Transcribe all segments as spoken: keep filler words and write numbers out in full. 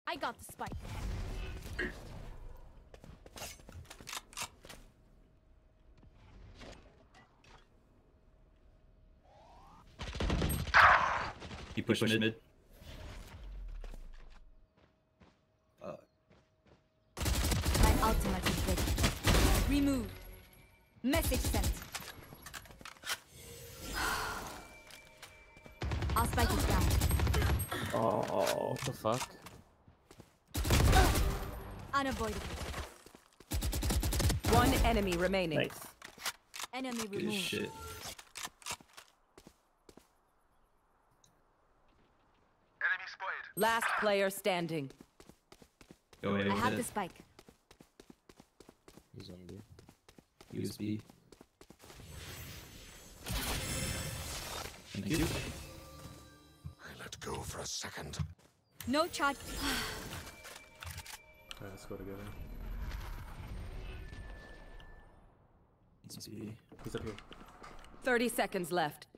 I got the spike. He pushed mid. mid. Uh. My ultimate is ready. Remove. Message sent. Our spike is down. Oh, what the fuck? Unavoidable. One enemy remaining. Nice. Enemy Good removed. shit. Last player standing. Go ahead. I have the spike. He's on B. U S B. Thank you. I let go for a second. No charge. Alright, let's go together. U S B. He's up here. thirty seconds left.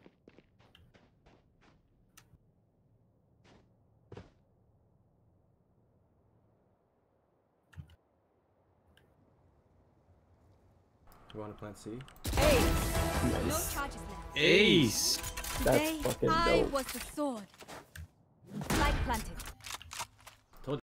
You want to plant C? Hey, No charges left. Ace! That's Today, fucking I dope. was the sword. Light planted.